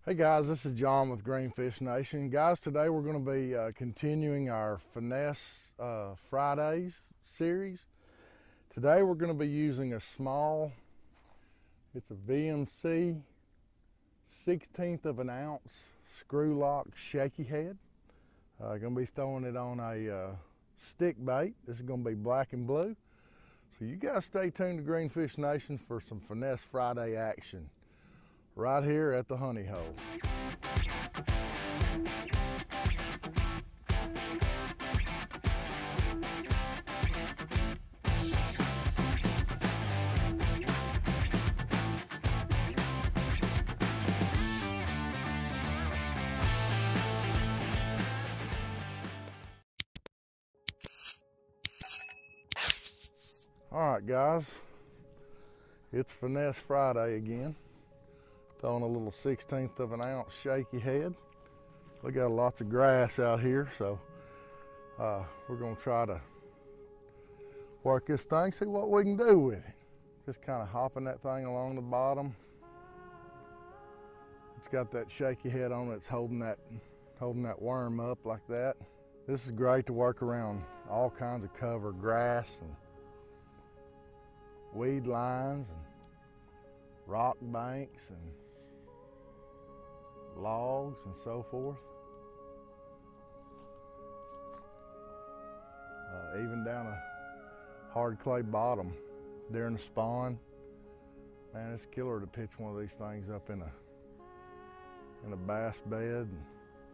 Hey guys, this is John with Greenfish Nation. Guys, today we're going to be continuing our Finesse Fridays series. Today we're going to be using a small, it's a VMC 1/16 of an ounce screw lock shaky head. Going to be throwing it on a stick bait. This is going to be black and blue. So you guys stay tuned to Greenfish Nation for some Finesse Friday action right here at the honey hole. All right, guys, it's Finesse Friday again. Throwing a little 1/16 of an ounce shaky head. We got lots of grass out here, so we're gonna try to work this thing, see what we can do with it. Just kind of hopping that thing along the bottom. It's got that shaky head on it. It's holding that worm up like that. This is great to work around all kinds of cover, grass and weed lines and rock banks and logs and so forth. Even down a hard clay bottom during the spawn. Man, it's killer to pitch one of these things up in a bass bed and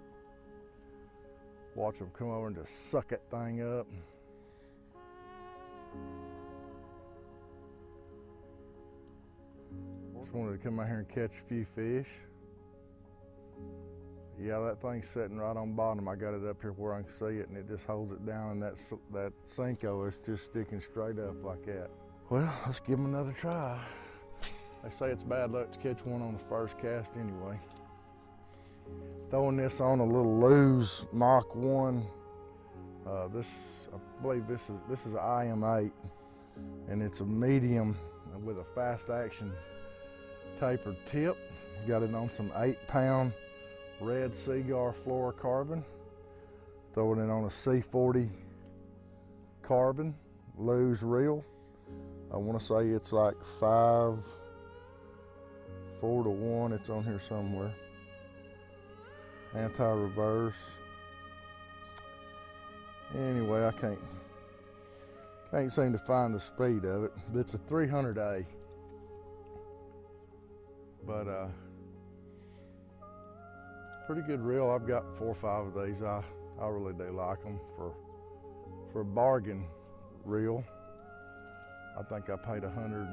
watch them come over and just suck that thing up. Just wanted to come out here and catch a few fish. Yeah, that thing's sitting right on bottom. I got it up here where I can see it, and it just holds it down, and that Senko is just sticking straight up like that. Well, let's give them another try. They say it's bad luck to catch one on the first cast anyway. Throwing this on a little Lew's Mach 1. I believe this is an IM8, and it's a medium with a fast action tapered tip. Got it on some 8-pound red cigar fluorocarbon. Throwing it on a C40 carbon, Lew's reel. I want to say it's like 5-4-1. It's on here somewhere. Anti-reverse. Anyway, I can't seem to find the speed of it. But it's a 300A. But pretty good reel. I've got 4 or 5 of these. I really do like them for a bargain reel. I think I paid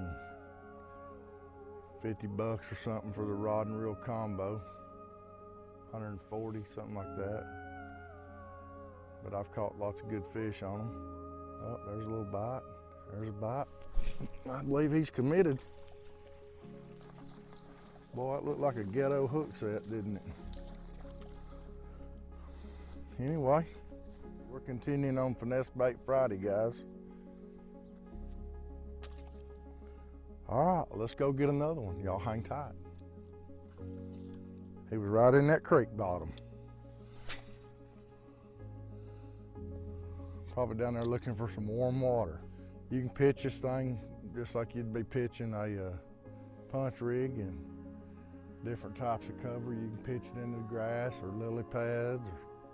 $150 or something for the rod and reel combo. 140, something like that. But I've caught lots of good fish on them. Oh, there's a little bite. There's a bite. I believe he's committed. Boy, it looked like a ghetto hook set, didn't it? Anyway, we're continuing on Finesse Bait Friday, guys. All right, let's go get another one. Y'all hang tight. He was right in that creek bottom. Probably down there looking for some warm water. You can pitch this thing just like you'd be pitching a punch rig and different types of cover. You can pitch it into the grass or lily pads.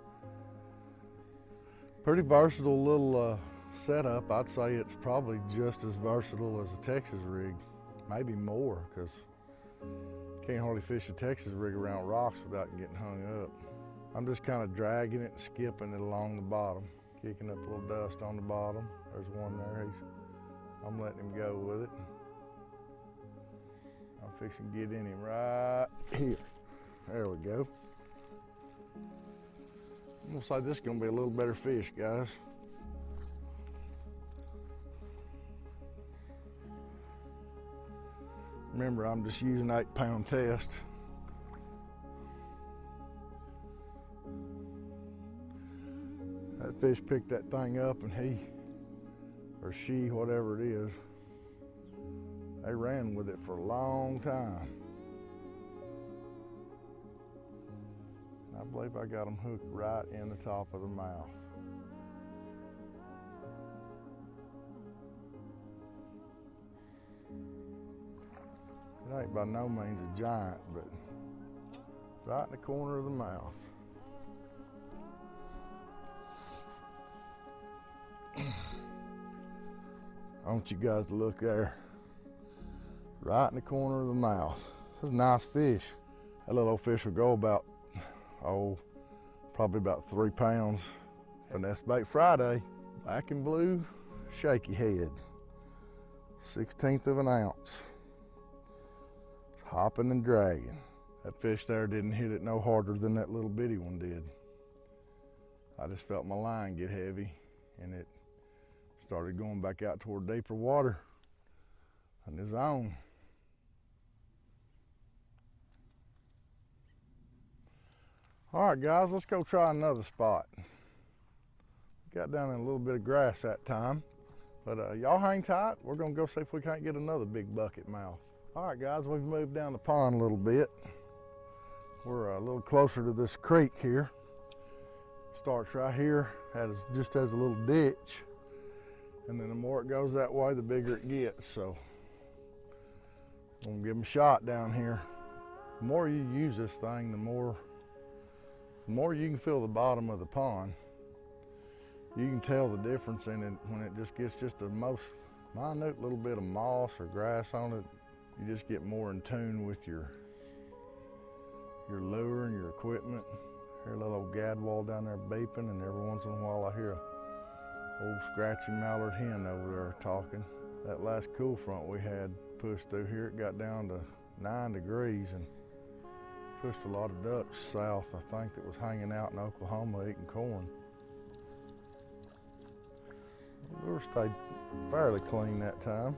Pretty versatile little setup. I'd say it's probably just as versatile as a Texas rig, maybe more, because you can't hardly fish a Texas rig around rocks without getting hung up. I'm just kind of dragging it and skipping it along the bottom, kicking up a little dust on the bottom. There's one there. I'm letting him go with it. I'm fixing to get in him right here. There we go. I'm gonna say this is gonna be a little better fish, guys. Remember, I'm just using 8-pound test. That fish picked that thing up, and he, or she, whatever it is, they ran with it for a long time. I believe I got them hooked right in the top of the mouth. It ain't by no means a giant, but right in the corner of the mouth. I want you guys to look there. Right in the corner of the mouth. That's a nice fish. That little old fish will go about, probably about 3 pounds. Finesse Bait Friday, black and blue shaky head. 1/16 of an ounce. Hopping and dragging. That fish there didn't hit it no harder than that little bitty one did. I just felt my line get heavy and it started going back out toward deeper water on his own. All right, guys, let's go try another spot. Got down in a little bit of grass that time, but y'all hang tight. We're gonna go see if we can't get another big bucket mouth. All right, guys, we've moved down the pond a little bit. We're a little closer to this creek here. Starts right here, just has a little ditch, and then the more it goes that way, the bigger it gets. So I'm gonna give them a shot down here. The more you use this thing, the more you can feel the bottom of the pond. You can tell the difference in it when it just gets just the most minute little bit of moss or grass on it. You just get more in tune with your lure and your equipment. I hear a little old gadwall down there beeping, and every once in a while I hear a old scratchy mallard hen over there talking. That last cool front we had pushed through here, it got down to 9 degrees and pushed a lot of ducks south, I think, that was hanging out in Oklahoma eating corn. The lure stayed fairly clean that time.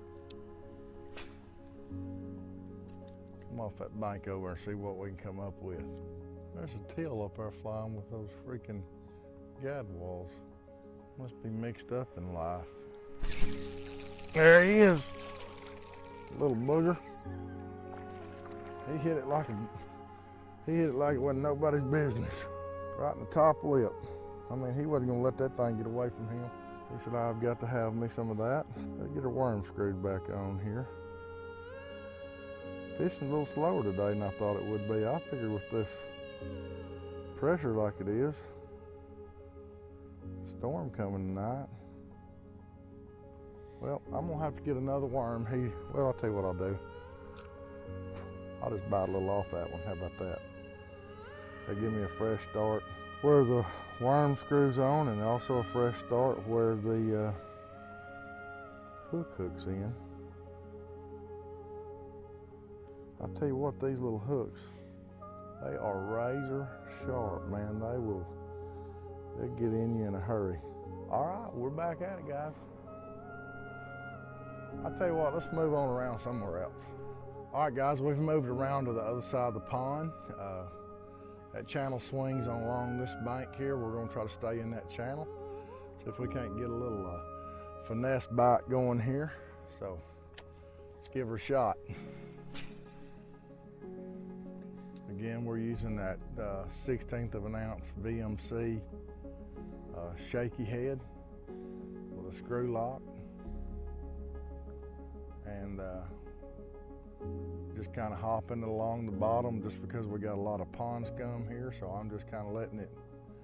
Come off that bank over and see what we can come up with. There's a teal up there flying with those freaking gadwalls. Must be mixed up in life. There he is. Little booger. He hit it like it wasn't nobody's business. Right in the top lip. I mean, he wasn't gonna let that thing get away from him. He said, I've got to have me some of that. Gotta get her worm screwed back on here. Fishing a little slower today than I thought it would be. I figured with this pressure like it is, storm coming tonight. Well, I'm gonna have to get another worm. Well, I'll tell you what I'll do. I'll just bite a little off that one. How about that? They give me a fresh start where the worm screws on, and also a fresh start where the hook hooks in. I'll tell you what, these little hooks, they are razor sharp, man. They'll get in you in a hurry. All right, we're back at it, guys. I'll tell you what, let's move on around somewhere else. All right, guys, we've moved around to the other side of the pond. That channel swings on along this bank here. We're gonna try to stay in that channel. See if we can't get a little finesse bite going here. So let's give her a shot. Again, we're using that 1/16 of an ounce VMC shaky head with a screw lock. And just kind of hopping it along the bottom just because we got a lot of pond scum here. So I'm just kind of letting it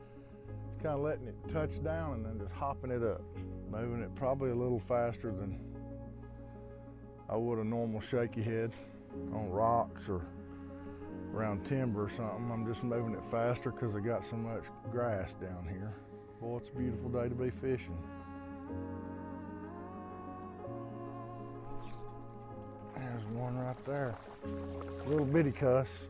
touch down and then just hopping it up. Moving it probably a little faster than I would a normal shaky head on rocks or around timber or something. I'm just moving it faster because I got so much grass down here. Boy, it's a beautiful day to be fishing. There's one right there. Little bitty cuss.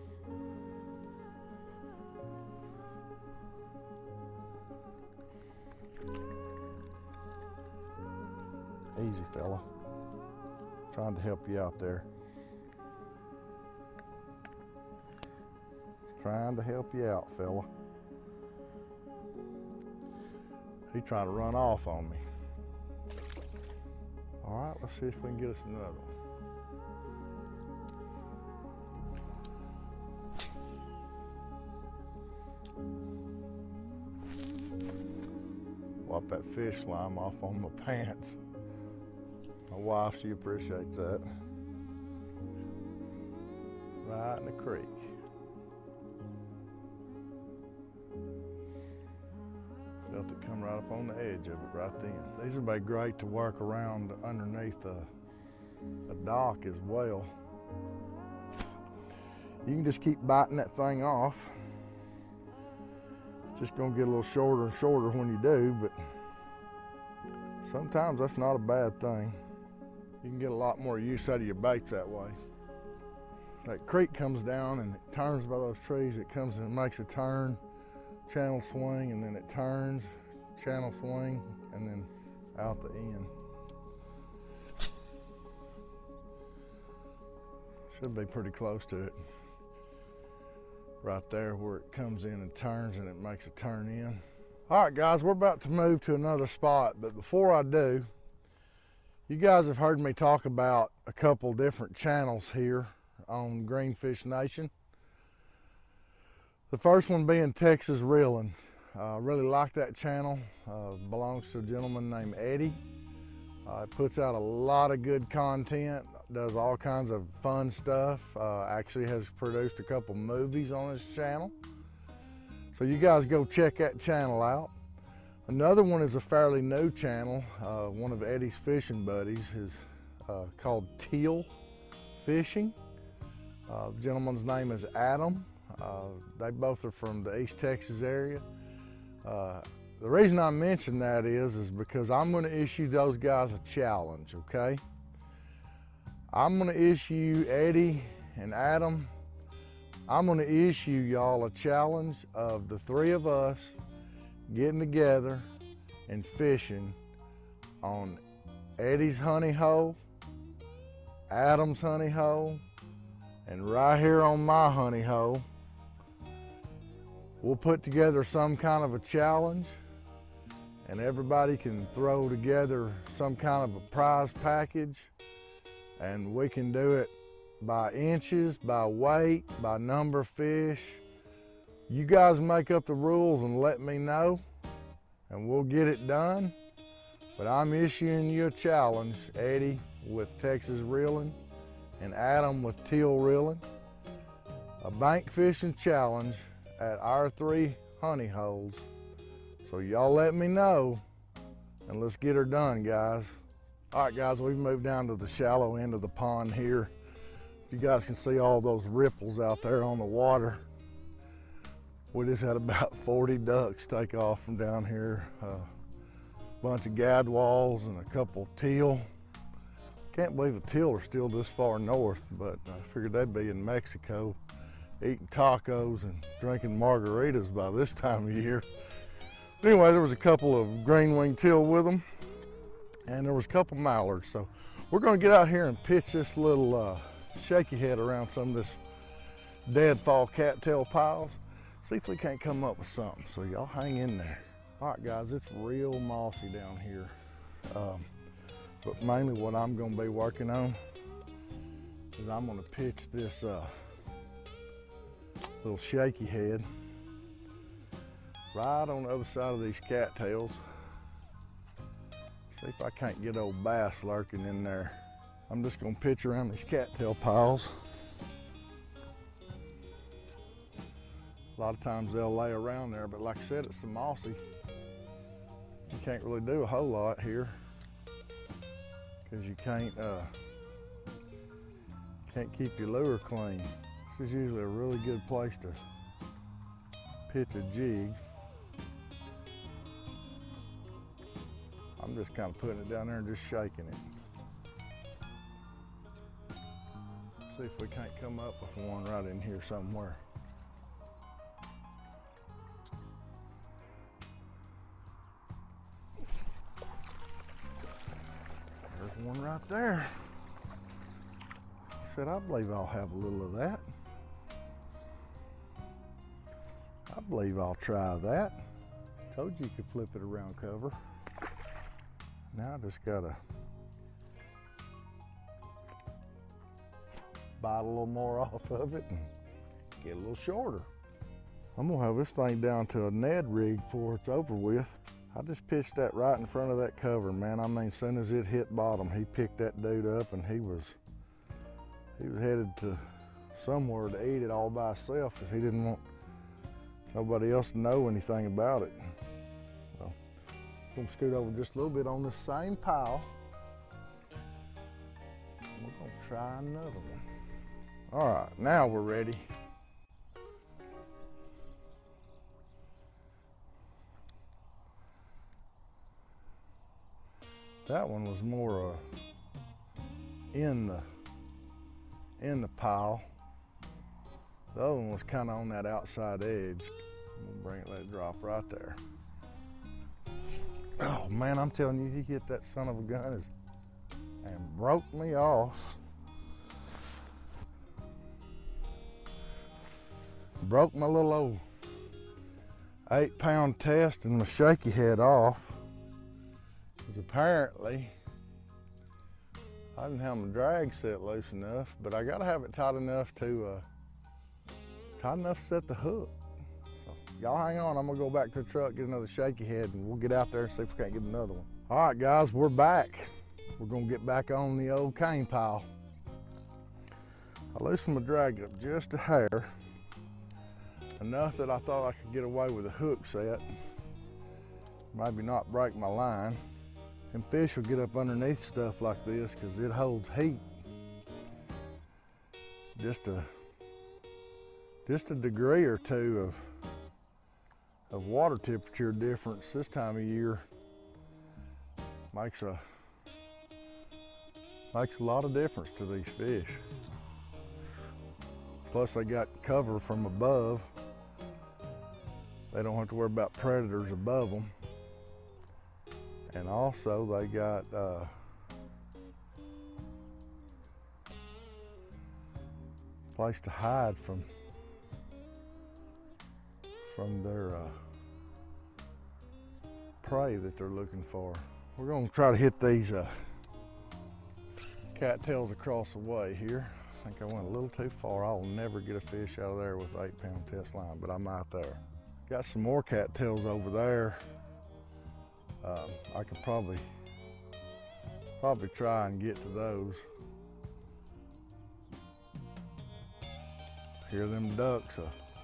Easy, fella. Trying to help you out there. Trying to help you out, fella. He's trying to run off on me. All right, let's see if we can get us another one. Wipe that fish slime off on my pants. My wife, she appreciates that. Right in the creek. Felt it come right up on the edge of it right then. These would be great to work around underneath a dock as well. You can just keep biting that thing off. It's just gonna get a little shorter and shorter when you do, but sometimes that's not a bad thing. You can get a lot more use out of your baits that way. That creek comes down and it turns by those trees. It comes and makes a turn, channel swing, and then it turns, channel swing, and then out the end. Should be pretty close to it. Right there where it comes in and turns and it makes a turn in. All right, guys, we're about to move to another spot, but before I do, you guys have heard me talk about a couple different channels here on Greenfish Nation. The first one being Texas Reeling. I really like that channel. Belongs to a gentleman named Eddie. It puts out a lot of good content, does all kinds of fun stuff. Actually has produced a couple movies on his channel. So you guys go check that channel out. Another one is a fairly new channel. One of Eddie's fishing buddies is called Teal Fishing. The gentleman's name is Adam. They both are from the East Texas area. The reason I mention that is because I'm going to issue those guys a challenge, okay? I'm going to issue Eddie and Adam, I'm going to issue y'all a challenge of the three of us getting together and fishing on Eddie's honey hole, Adam's honey hole, and right here on my honey hole. We'll put together some kind of a challenge and everybody can throw together some kind of a prize package, and we can do it by inches, by weight, by number of fish. You guys make up the rules and let me know and we'll get it done. But I'm issuing you a challenge, Eddie with Texas Reeling and Adam with Teal Reeling. A bank fishing challenge at our 3 honey holes. So y'all let me know and let's get her done, guys. All right, guys, we've moved down to the shallow end of the pond here. If you guys can see all those ripples out there on the water, we just had about 40 ducks take off from down here. A bunch of gadwalls and a couple teal. Can't believe the teal are still this far north, but I figured they'd be in Mexico eating tacos and drinking margaritas by this time of year. Anyway, there was a couple of green-winged teal with them, and there was a couple mallards. So we're gonna get out here and pitch this little shaky head around some of this deadfall cattail piles. See if we can't come up with something. So y'all hang in there. All right, guys, it's real mossy down here. But mainly what I'm gonna be working on is I'm gonna pitch this little shaky head right on the other side of these cattails. See if I can't get old bass lurking in there. I'm just gonna pitch around these cattail piles. A lot of times they'll lay around there, but like I said, it's so mossy. You can't really do a whole lot here because you can't keep your lure clean. This is usually a really good place to pitch a jig. I'm just kind of putting it down there and just shaking it. See if we can't come up with one right in here somewhere. There's one right there. I said, I believe I'll have a little of that. I believe I'll try that. Told you could flip it around cover. Now I just gotta bite a little more off of it and get a little shorter. I'm gonna have this thing down to a Ned rig before it's over with. I just pitched that right in front of that cover, man. I mean, as soon as it hit bottom, he picked that dude up and he was headed to somewhere to eat it all by himself because he didn't want nobody else to know anything about it. So, I'm gonna scoot over just a little bit on this same pile. We're gonna try another one. All right, now we're ready. That one was more in the pile. The other one was kind of on that outside edge. I'm gonna let it drop right there. Oh man, I'm telling you, he hit that son of a gun and broke me off. Broke my little old 8-pound test and my shaky head off. Because apparently I didn't have my drag set loose enough, but I gotta have it tight enough to set the hook. So y'all hang on, I'm gonna go back to the truck, get another shaky head, and we'll get out there and see if we can't get another one. All right guys, we're back. We're gonna get back on the old cane pile. I loosened my drag up just a hair, enough that I thought I could get away with a hook set. Maybe not break my line. And fish will get up underneath stuff like this because it holds heat. Just a degree or two of water temperature difference this time of year makes a lot of difference to these fish. Plus they got cover from above. They don't have to worry about predators above them. And also they got place to hide from their prey that they're looking for. We're gonna try to hit these cattails across the way here. I think I went a little too far. I'll never get a fish out of there with 8-pound test line, but I'm out there. Got some more cattails over there. I could probably try and get to those. Hear them ducks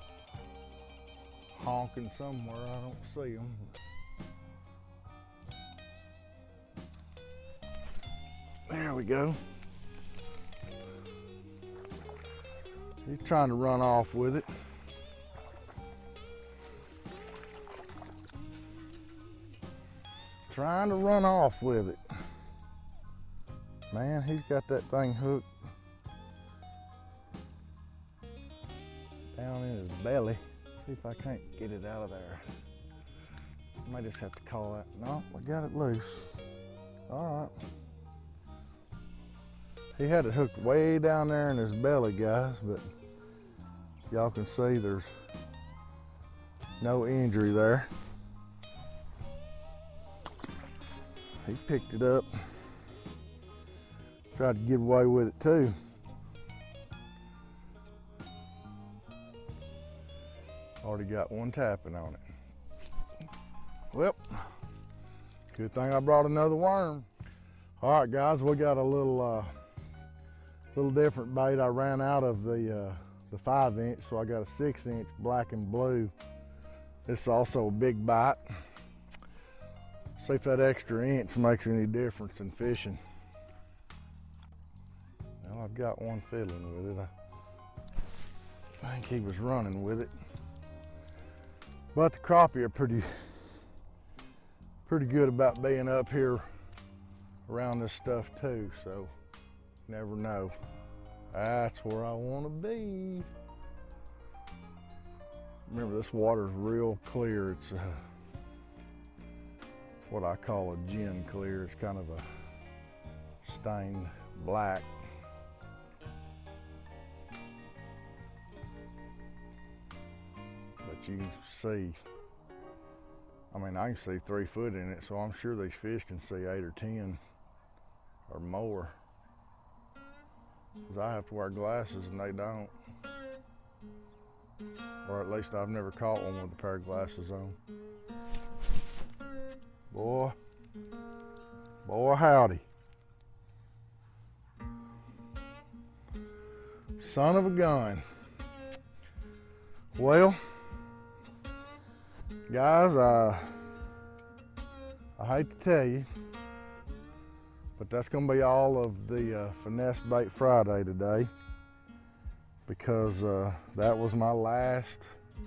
honking somewhere. I don't see them. There we go. He's trying to run off with it. Trying to run off with it. Man, he's got that thing hooked down in his belly. See if I can't get it out of there. I might just have to call that. No, I got it loose. All right. He had it hooked way down there in his belly, guys, but y'all can see there's no injury there. He picked it up, tried to get away with it too. Already got one tapping on it. Well, good thing I brought another worm. All right, guys, we got a little different bait. I ran out of the 5-inch, so I got a 6-inch black and blue. It's also a big bite. See if that extra inch makes any difference in fishing. Well, I've got one fiddling with it. I think he was running with it. But the crappie are pretty good about being up here around this stuff too, so never know. That's where I want to be. Remember, this water's real clear. It's what I call a gin clear. It's kind of a stained black. But you can see, I mean, I can see 3 foot in it, so I'm sure these fish can see 8 or 10 or more. Because I have to wear glasses and they don't. Or at least I've never caught one with a pair of glasses on. Boy, howdy. Son of a gun. Well, guys, I hate to tell you, but that's gonna be all of the Finesse Bait Friday today, because that was my last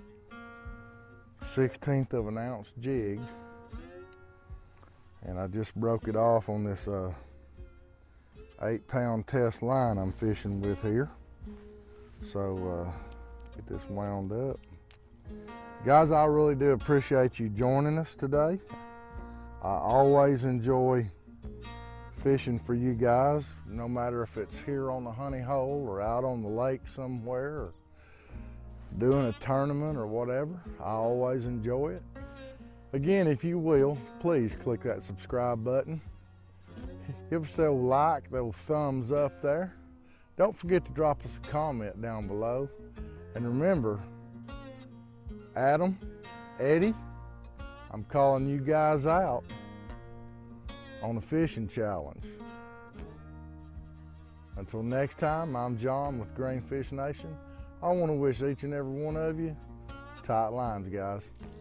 1/16 of an ounce jig, and I just broke it off on this 8-pound test line I'm fishing with here. So get this wound up. Guys, I really do appreciate you joining us today. I always enjoy fishing for you guys, no matter if it's here on the honey hole or out on the lake somewhere or doing a tournament or whatever. I always enjoy it. Again, if you will, please click that subscribe button. Give us a like, those thumbs up there. Don't forget to drop us a comment down below. And remember, Adam, Eddie, I'm calling you guys out on a fishing challenge. Until next time, I'm John with Greenfish Nation. I want to wish each and every one of you tight lines, guys.